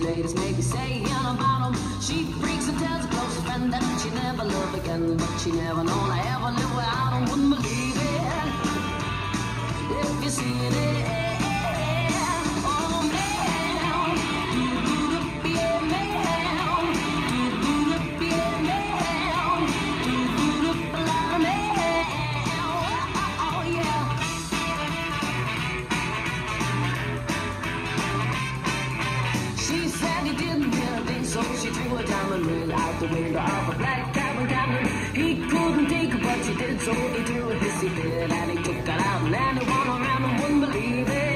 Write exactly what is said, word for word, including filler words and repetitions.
haters maybe saying about him. She freaks and tells her closest friend that she never love again, but she never known I ever live without him. Wouldn't believe it if you seen it. So she threw a diamond ring out the window of a black cabin cabin. He couldn't take her, but she did, so he threw a hissy fit, and he took her out, and anyone around him wouldn't believe it.